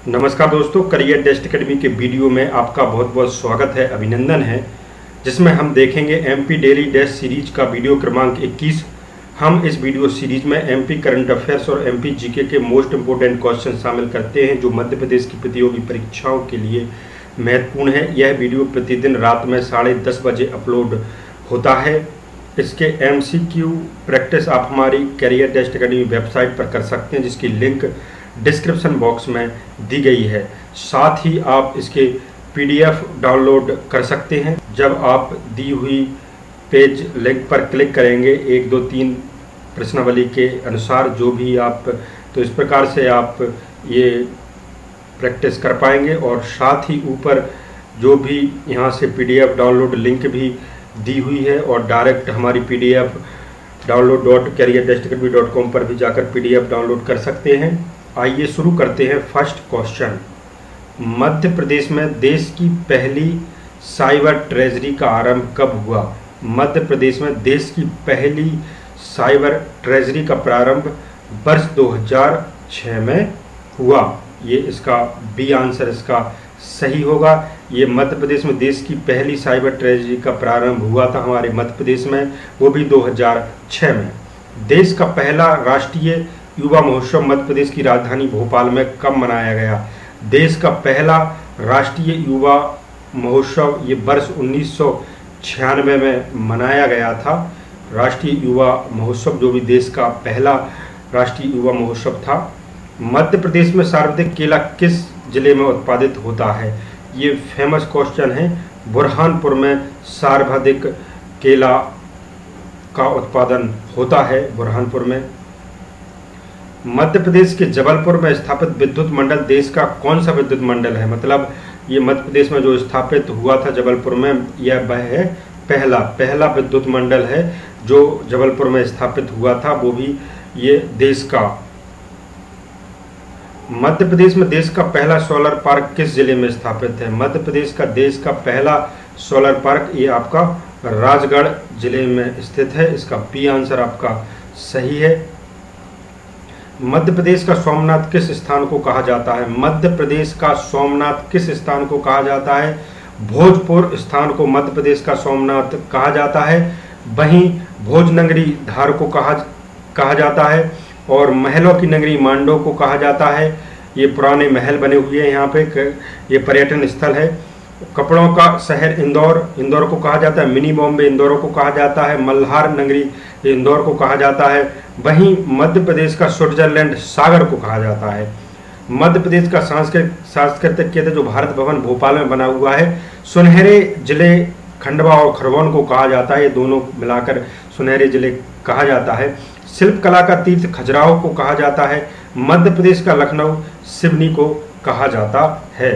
नमस्कार दोस्तों, career test academy के वीडियो में आपका बहुत बहुत स्वागत है, अभिनंदन है। जिसमें हम देखेंगे एमपी डेली टेस्ट सीरीज का वीडियो क्रमांक 21। हम इस वीडियो सीरीज में एमपी करंट अफेयर्स और एमपी जीके के मोस्ट इंपोर्टेंट क्वेश्चन शामिल करते हैं जो मध्य प्रदेश की प्रतियोगी परीक्षाओं के लिए महत्वपूर्ण है। यह वीडियो प्रतिदिन रात में 10:30 बजे अपलोड होता है। इसके एमसीक्यू प्रैक्टिस आप हमारी करियर टेस्ट एकेडमी वेबसाइट पर कर सकते हैं, जिसकी लिंक डिस्क्रिप्शन बॉक्स में दी गई है। साथ ही आप इसके पीडीएफ डाउनलोड कर सकते हैं। जब आप दी हुई पेज लिंक पर क्लिक करेंगे 1, 2, 3 प्रश्नावली के अनुसार जो भी आप, तो इस प्रकार से आप ये प्रैक्टिस कर पाएंगे। और साथ ही ऊपर जो भी यहाँ से पीडीएफ डाउनलोड लिंक भी दी हुई है और डायरेक्ट हमारी पीडीएफ download.careertestacademy.com पर भी जाकर पीडीएफ डाउनलोड कर सकते हैं। आइए शुरू करते हैं। फर्स्ट क्वेश्चन, मध्य प्रदेश में देश की पहली साइबर ट्रेजरी का आरंभ कब हुआ? मध्य प्रदेश में देश की पहली साइबर ट्रेजरी का प्रारंभ वर्ष 2006 में हुआ। ये इसका बी आंसर इसका सही होगा। ये मध्य प्रदेश में देश की पहली साइबर ट्रेजरी का प्रारंभ हुआ था हमारे मध्य प्रदेश में, वो भी 2006 में। देश का पहला राष्ट्रीय युवा महोत्सव मध्य प्रदेश की राजधानी भोपाल में कब मनाया गया? देश का पहला राष्ट्रीय युवा महोत्सव ये वर्ष 1996 में मनाया गया था। राष्ट्रीय युवा महोत्सव जो भी देश का पहला राष्ट्रीय युवा महोत्सव था। मध्य प्रदेश में सर्वाधिक केला किस जिले में उत्पादित होता है? ये फेमस क्वेश्चन है। बुरहानपुर में सर्वाधिक केला का उत्पादन होता है, बुरहानपुर में। मध्य प्रदेश के जबलपुर में स्थापित विद्युत मंडल देश का कौन सा विद्युत मंडल है? मतलब ये मध्य प्रदेश में जो स्थापित हुआ था जबलपुर में, यह वह है पहला विद्युत मंडल है जो जबलपुर में स्थापित हुआ था, वो भी ये देश का। मध्य प्रदेश में देश का पहला सोलर पार्क किस जिले में स्थापित है? मध्य प्रदेश का देश का पहला सोलर पार्क ये आपका राजगढ़ जिले में स्थित है। इसका बी आंसर आपका सही है। मध्य प्रदेश का सोमनाथ किस स्थान को कहा जाता है? मध्य प्रदेश का सोमनाथ किस स्थान को कहा जाता है? भोजपुर स्थान को मध्य प्रदेश का सोमनाथ कहा जाता है। वहीं भोजनगरी धार को कहा जाता है और महलों की नगरी मांडो को कहा जाता है। ये पुराने महल बने हुए हैं यहाँ पे, ये पर्यटन स्थल है। कपड़ों का शहर इंदौर को कहा जाता है। मिनी बॉम्बे इंदौर को कहा जाता है। मल्हार नगरी इंदौर को कहा जाता है। वहीं मध्य प्रदेश का स्विट्जरलैंड सागर को कहा जाता है। मध्य प्रदेश का सांस्कृतिक केंद्र जो भारत भवन भोपाल में बना हुआ है, सुनहरे जिले खंडवा और खरगोन को कहा जाता है। ये दोनों मिलाकर सुनहरे जिले कहा जाता है। शिल्प कला का तीर्थ खजुराहो को कहा जाता है। मध्य प्रदेश का लखनऊ सिवनी को कहा जाता है।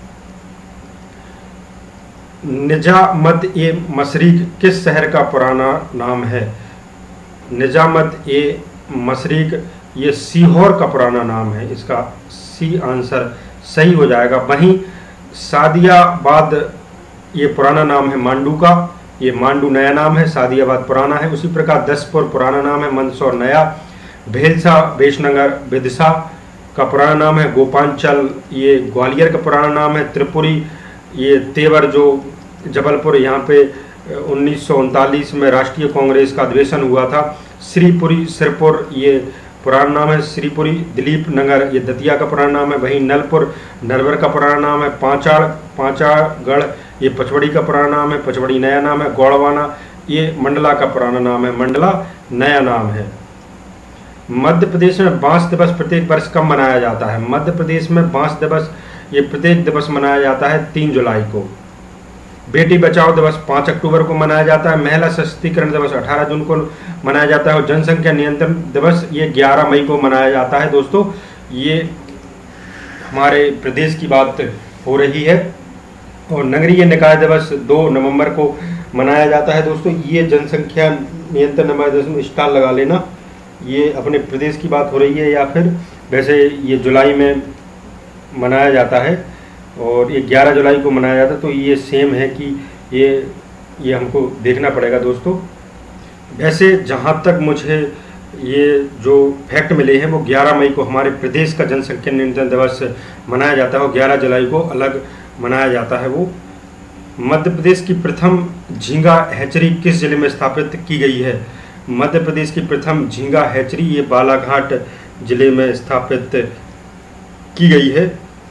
निजामत ए मशरिक किस शहर का पुराना नाम है? निजामत ए मशरिक ये सीहोर का पुराना नाम है। इसका सी आंसर सही हो जाएगा। वहीं सादियाबाद ये पुराना नाम है मांडू का, ये मांडू नया नाम है, सादियाबाद पुराना है। उसी प्रकार दसपुर पुराना नाम है, मंदसौर नया। भेलसा वेशनगर विदिशा का पुराना नाम है। गोपांचल ये ग्वालियर का पुराना नाम है। त्रिपुरी ये तेवर जो जबलपुर, यहाँ पे 1939 में राष्ट्रीय कांग्रेस का अधिवेशन हुआ था। श्रीपुरी सिरपुर ये पुराना नाम है। श्रीपुरी दिलीप नगर ये दतिया का पुराना नाम है। वहीं नलपुर नरवर का पुराना नाम है। पांचागढ़ ये पचमढ़ी का पुराना नाम है, पचमढ़ी नया नाम है। गौड़वाना ये मंडला का पुराना नाम है, मंडला नया नाम है। मध्य प्रदेश में बांस दिवस प्रत्येक वर्ष कब मनाया जाता है? मध्य प्रदेश में बांस दिवस ये प्रत्येक दिवस मनाया जाता है 3 जुलाई को। बेटी बचाओ दिवस 5 अक्टूबर को मनाया जाता है। महिला सशक्तिकरण दिवस 18 जून को मनाया जाता है और जनसंख्या नियंत्रण दिवस ये 11 मई को मनाया जाता है। दोस्तों ये हमारे प्रदेश की बात हो रही है। और नगरीय निकाय दिवस 2 नवंबर को मनाया जाता है। दोस्तों ये जनसंख्या नियंत्रण दिवस में स्टार लगा लेना, ये अपने प्रदेश की बात हो रही है या फिर वैसे ये जुलाई में मनाया जाता है और ये 11 जुलाई को मनाया जाता है। तो ये सेम है कि ये हमको देखना पड़ेगा दोस्तों। वैसे जहाँ तक मुझे ये जो फैक्ट मिले हैं वो 11 मई को हमारे प्रदेश का जनसंख्या नियंत्रण दिवस मनाया जाता है और 11 जुलाई को अलग मनाया जाता है। वो मध्य प्रदेश की प्रथम झींगा हैचरी किस जिले में स्थापित की गई है? मध्य प्रदेश की प्रथम झींगा हैचरी ये बालाघाट जिले में स्थापित की गई है।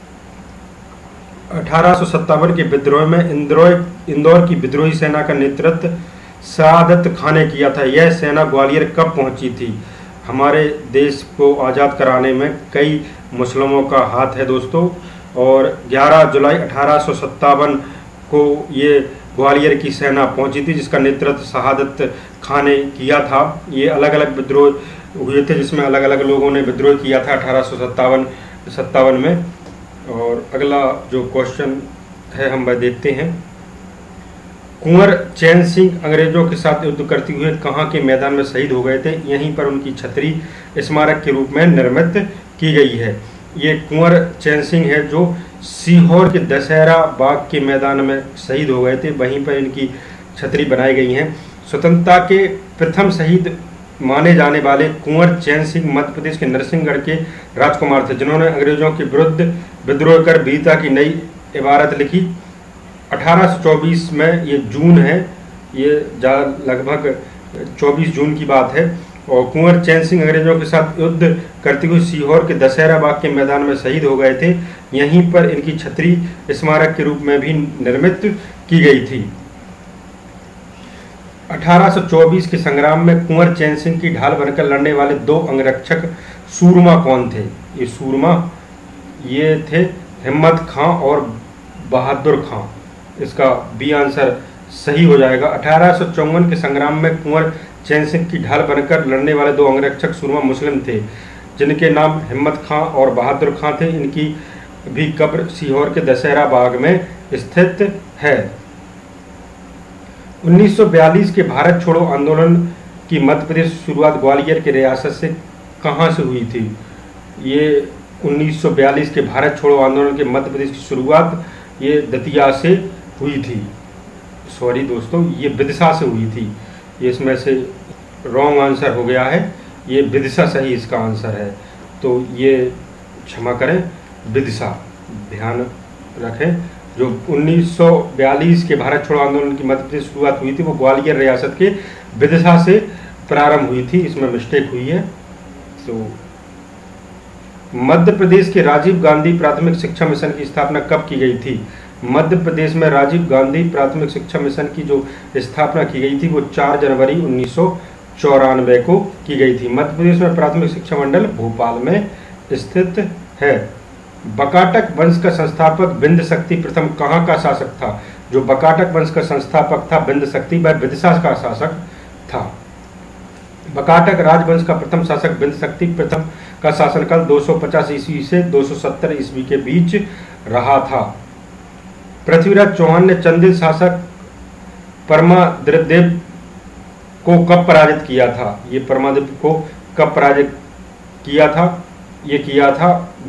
1857 के विद्रोह में इंदौर की विद्रोही सेना का नेतृत्व सआदत खान ने किया था। यह सेना ग्वालियर कब पहुंची थी? हमारे देश को आज़ाद कराने में कई मुस्लिमों का हाथ है दोस्तों, और 11 जुलाई 1857 को ये ग्वालियर की सेना पहुंची थी जिसका नेतृत्व सआदत खान ने किया था। ये अलग अलग विद्रोह हुए थे जिसमें अलग अलग लोगों ने विद्रोह किया था 1857 में। और अगला जो क्वेश्चन है हम वह देखते हैं। कुंवर चैन सिंह अंग्रेजों के साथ युद्ध करते हुए कहाँ के मैदान में शहीद हो गए थे? यहीं पर उनकी छतरी स्मारक के रूप में निर्मित की गई है। ये कुंवर चैन सिंह है जो सीहोर के दशहरा बाग के मैदान में शहीद हो गए थे, वहीं पर इनकी छतरी बनाई गई है। स्वतंत्रता के प्रथम शहीद माने जाने वाले कुंवर चैन सिंह मध्य प्रदेश के नरसिंहगढ़ के राजकुमार थे जिन्होंने अंग्रेजों के विरुद्ध विद्रोह कर वीरता की नई इबारत लिखी। 1824 में ये जून है, ये लगभग 24 जून की बात है। और कुंवर चैन सिंह अंग्रेजों के साथ युद्ध करते हुए सीहोर के दशहरा बाग के मैदान में शहीद हो गए थे। यहीं पर इनकी छतरी स्मारक के रूप में भी निर्मित की गई थी। 1824 के संग्राम में कुंवर चैन सिंह की ढाल बनकर लड़ने वाले 2 अंगरक्षक सूरमा कौन थे? ये सूरमा ये थे हिम्मत खां और बहादुर खां। इसका बी आंसर सही हो जाएगा। 1854 के संग्राम में कुंवर चैन सिंह की ढाल बनकर लड़ने वाले 2 अंगरक्षक सूरमा मुस्लिम थे जिनके नाम हिम्मत खां और बहादुर खां थे। इनकी भी कब्र सीहोर के दशहरा बाग में स्थित है। 1942 के भारत छोड़ो आंदोलन की मध्य प्रदेश शुरुआत ग्वालियर के रियासत से कहाँ से हुई थी? ये 1942 के भारत छोड़ो आंदोलन के मध्य प्रदेश की शुरुआत ये दतिया से हुई थी। सॉरी दोस्तों, ये विदिशा से हुई थी। ये इसमें से रॉन्ग आंसर हो गया है, ये विदिशा सही इसका आंसर है। तो ये क्षमा करें, विदिशा ध्यान रखें। जो 1942 के भारत छोड़ो आंदोलन की मध्य प्रदेश शुरुआत हुई थी वो ग्वालियर रियासत के विदिशा से प्रारंभ हुई थी, इसमें मिस्टेक हुई है। तो मध्य प्रदेश के राजीव गांधी प्राथमिक शिक्षा मिशन की स्थापना कब की गई थी? मध्य प्रदेश में राजीव गांधी प्राथमिक शिक्षा मिशन की जो स्थापना की गई थी वो 4 जनवरी 1994 को की गई थी। मध्य प्रदेश में प्राथमिक शिक्षा मंडल भोपाल में स्थित है। बकाटक वंश का संस्थापक बिंद शक्ति प्रथम कहाँ का शासक था? जो बकाटक वंश का संस्थापक था बिंद शक्ति वह विदिशा का शासक था। बकाटक राजवंश का प्रथम शासक बिंद शक्ति प्रथम का शासनकाल 250 ईस्वी से 270 ईस्वी के बीच रहा था। पृथ्वीराज चौहान ने चंदेल शासक परमादित्य को कब पराजित किया था? ये परमादित्य को कब पराजित किया था? ये किया था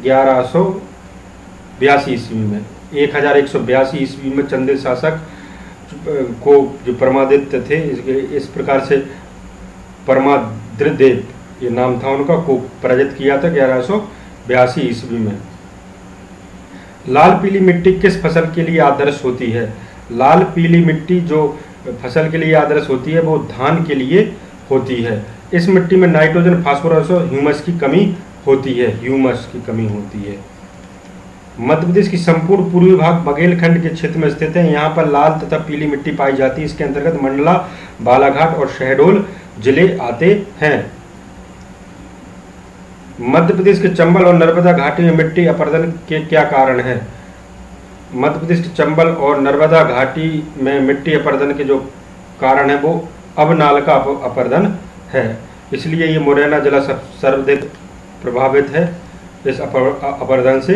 1182 ईस्वी में। 1182 ईस्वी में चंदेल शासक को जो परमादित्य थे इस प्रकार से परमादित्य ये नाम था उनका को पराजित किया था 1182 ईस्वी में। लाल पीली मिट्टी किस फसल के लिए आदर्श होती है? लाल पीली मिट्टी जो फसल के लिए आदर्श होती है वो धान के लिए होती है। इस मिट्टी में नाइट्रोजन, फास्फोरस और ह्यूमस की कमी होती है। मध्य प्रदेश की संपूर्ण पूर्वी भाग बघेलखंड के क्षेत्र में स्थित है। यहाँ पर लाल तथा पीली मिट्टी पाई जाती है। इसके अंतर्गत मंडला, बालाघाट और शहडोल जिले आते हैं। मध्य प्रदेश के चंबल और नर्मदा घाटी में मिट्टी अपरदन के क्या कारण है? मध्य प्रदेश के चंबल और नर्मदा घाटी में मिट्टी अपरदन के जो कारण है वो अवनाल का अपरदन है। इसलिए ये मुरैना जिला सर्वाधिक प्रभावित है इस अपरदन से।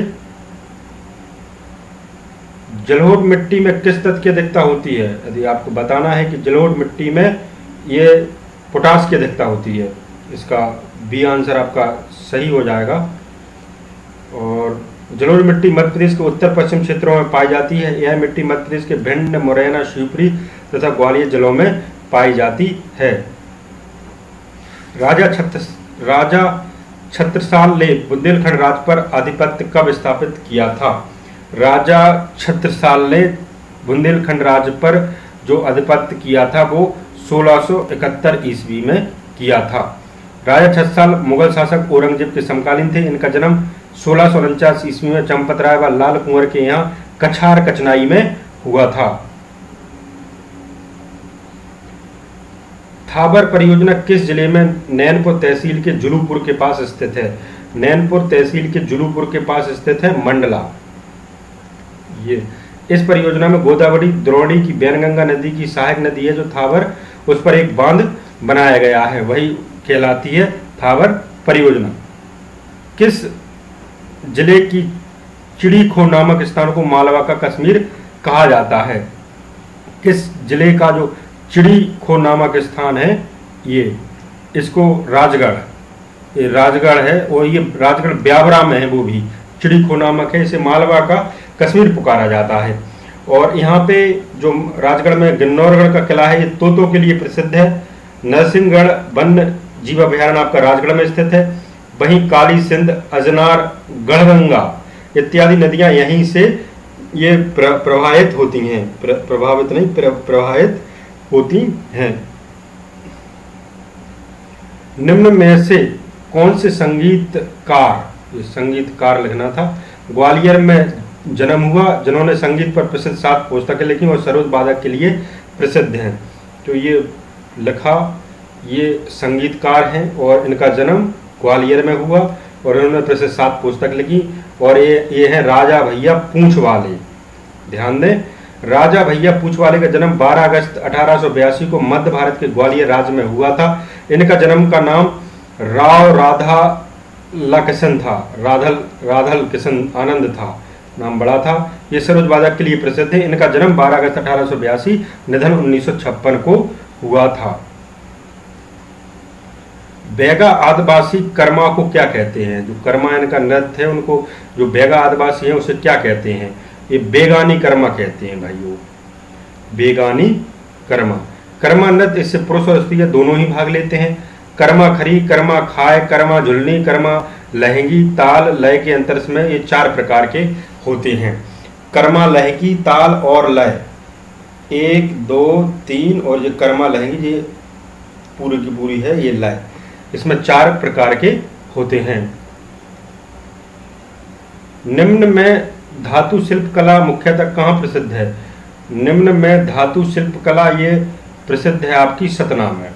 जलोढ़ मिट्टी में किस तत्व की अधिकता होती है? यदि आपको बताना है कि जलोढ़ मिट्टी में ये पोटास की अधिकता होती है, इसका बी आंसर आपका सही हो जाएगा। और जलोढ़ मिट्टी मध्य प्रदेश के उत्तर पश्चिम क्षेत्रों में पाई जाती है। यह मिट्टी मध्य प्रदेश के भिंड, मुरैना, शिवपुरी तथा ग्वालियर जिलों में पाई जाती है। राजा राजा छत्रसाल ने बुंदेलखंड राज्य पर आधिपत्य कब स्थापित किया था? राजा छत्रसाल ने बुंदेलखंड राज्य पर जो आधिपत्य किया था वो 1671 ईस्वी में किया था। राजा छत्रसाल मुगल शासक औरंगजेब के समकालीन थे। इनका जन्म 1649 ईस्वी में चंपत राय व लाल कुंवर के यहाँ कछार कचनाई में हुआ था। थाबर परियोजना किस जिले में नैनपुर तहसील के जुलूपुर के पास स्थित है? नैनपुर तहसील के जुलूपुर के पास स्थित है मंडला। ये इस परियोजना में गोदावरी द्रोणी की बैनगंगा नदी की सहायक नदी है जो थाबर, उस पर एक बांध बनाया गया है, वही कहलाती है थाबर परियोजना। किस जिले की चिड़ीखो नामक स्थान को मालवा का कश्मीर कहा जाता है? किस जिले का जो चिड़ीखो नामक स्थान है ये, इसको राजगढ़, ये राजगढ़ है और ये राजगढ़ ब्यावरा में है, वो भी चिड़ीखो नामक है, इसे मालवा का कश्मीर पुकारा जाता है। और यहाँ पे जो राजगढ़ में गिन्नौरगढ़ का किला है ये तोतों के लिए प्रसिद्ध है। नरसिंहगढ़ वन्य जीव अभयारण्य आपका राजगढ़ में स्थित है। वहीं काली सिंध, अजनार, गढ़गंगा इत्यादि नदियां यहीं से ये प्रवाहित होती हैं, प्रभावित नहीं प्रवाहित होती हैं। निम्न में से कौन से संगीतकार, ये संगीतकार लिखना था, ग्वालियर में जन्म हुआ जिन्होंने संगीत पर प्रसिद्ध 7 पुस्तकें लिखी और सरोद वादक के लिए प्रसिद्ध हैं? तो ये लिखा, ये संगीतकार हैं और इनका जन्म ग्वालियर में हुआ और इन्होंने प्रसिद्ध 7 पुस्तक लिखी और ये हैं राजा भैया पूंछवाले। ध्यान दें, राजा भैया पूंछवाले का जन्म 12 अगस्त 1882 को मध्य भारत के ग्वालियर राज्य में हुआ था। इनका जन्म का नाम राव राधा किशन था, राधल किशन आनंद था, नाम बड़ा था। ये सरोद वादक के लिए प्रसिद्ध है। इनका जन्म 12 अगस्त 1882, निधन 1956 को हुआ था। बैगा आदिवासी कर्मा को क्या कहते हैं? जो कर्मा इनका नृत्य है उनको, जो बैगा आदिवासी है उसे क्या कहते हैं? ये बेगानी कर्मा कहते हैं भाइयों, बेगानी कर्मा। कर्मा नृत्य, इससे पुरुष और स्त्री दोनों ही भाग लेते हैं। कर्मा खरी, कर्मा खाए, कर्मा झुलनी, कर्मा लहंगी, ताल लय के अंतर में ये 4 प्रकार के होते हैं। कर्मा लहंगी, ताल और लय 1 2 3 और ये कर्मा लहंगी ये पूरी की पूरी है ये लय, इसमें 4 प्रकार के होते हैं। निम्न में धातु शिल्प कला मुख्यतः कहाँ प्रसिद्ध है? निम्न में धातु शिल्प कला ये प्रसिद्ध है आपकी सतना में।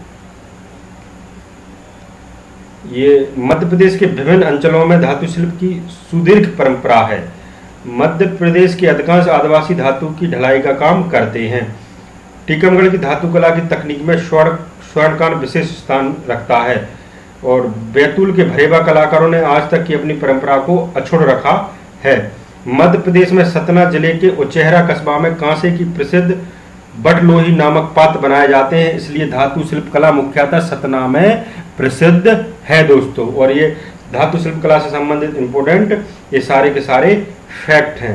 ये मध्य प्रदेश के विभिन्न अंचलों में धातु शिल्प की सुदीर्घ परंपरा है। मध्य प्रदेश के अधिकांश आदिवासी धातु की ढलाई का काम करते हैं। टीकमगढ़ की धातु कला की तकनीक में स्वर्णकांड विशेष स्थान रखता है और बैतूल के भरेवा कलाकारों ने आज तक की अपनी परंपरा को अछूड़ रखा है। मध्य प्रदेश में सतना जिले के उचेहरा कस्बा में कांसे की प्रसिद्ध बटलोही नामक पात्र बनाए जाते हैं, इसलिए धातु शिल्प कला मुख्यतः सतना में प्रसिद्ध है दोस्तों। और ये धातु शिल्प कला से संबंधित इंपोर्टेंट ये सारे के सारे फैक्ट हैं।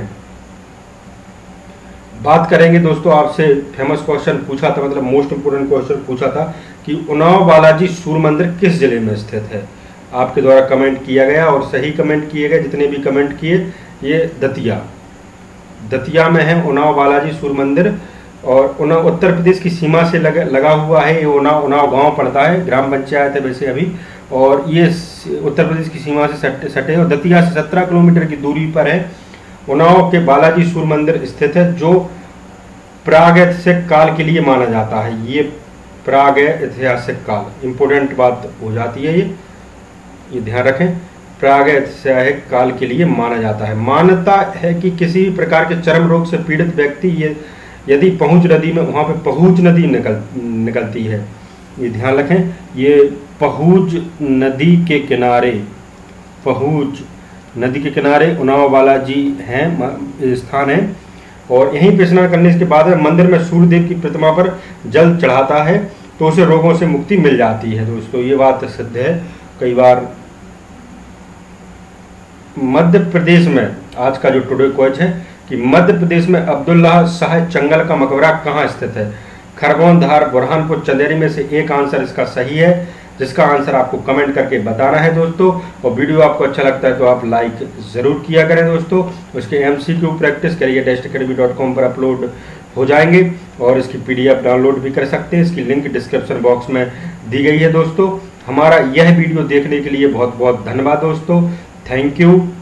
बात करेंगे दोस्तों, आपसे फेमस क्वेश्चन पूछा था, मतलब मोस्ट इंपोर्टेंट क्वेश्चन पूछा था कि उन्नाव बालाजी सूर्य मंदिर किस जिले में स्थित है? आपके द्वारा कमेंट किया गया और सही कमेंट किए गए, जितने भी कमेंट किए, ये दतिया में है उन्नाव बालाजी सूर्य मंदिर और उत्तर प्रदेश की सीमा से लगा हुआ है। ये उन्नाव गांव पड़ता है, ग्राम पंचायत है वैसे अभी, और ये उत्तर प्रदेश की सीमा से सटे और दतिया से 17 किलोमीटर की दूरी पर है। उन्नाव के बालाजी सूर्य मंदिर स्थित है जो प्रागैतिहासिक काल के लिए माना जाता है। ये प्रागैतिहासिक काल, इंपोर्टेंट बात हो जाती है, ये ध्यान रखें, प्रागैतिहासिक काल के लिए माना जाता है। मान्यता है कि किसी भी प्रकार के चर्म रोग से पीड़ित व्यक्ति यदि पहुंच नदी में, वहां पे पहुंच नदी निकलती है, ये ध्यान रखें, ये पहुंच नदी के किनारे, पहुंच नदी के किनारे उन्नाव बालाजी हैं, स्थान है और यहीं पे स्नान करने के बाद मंदिर में सूर्यदेव की प्रतिमा पर जल चढ़ाता है तो उसे रोगों से मुक्ति मिल जाती है दोस्तों, ये बात सिद्ध है। कई बार मध्य प्रदेश में, आज का जो टुडे क्वेश्चन है कि मध्य प्रदेश में अब्दुल्ला शाह चंगल का मकबरा कहाँ स्थित है? खरगोन, धार, बुरहानपुर, चंदेरी में से एक आंसर इसका सही है। जिसका आंसर आपको कमेंट करके बताना है दोस्तों। और वीडियो आपको अच्छा लगता है तो आप लाइक ज़रूर किया करें दोस्तों। उसके MCQ प्रैक्टिस करिए testacademy.com पर अपलोड हो जाएंगे और इसकी PDF डाउनलोड भी कर सकते हैं। इसकी लिंक डिस्क्रिप्शन बॉक्स में दी गई है दोस्तों। हमारा यह वीडियो देखने के लिए बहुत बहुत धन्यवाद दोस्तों। Thank you.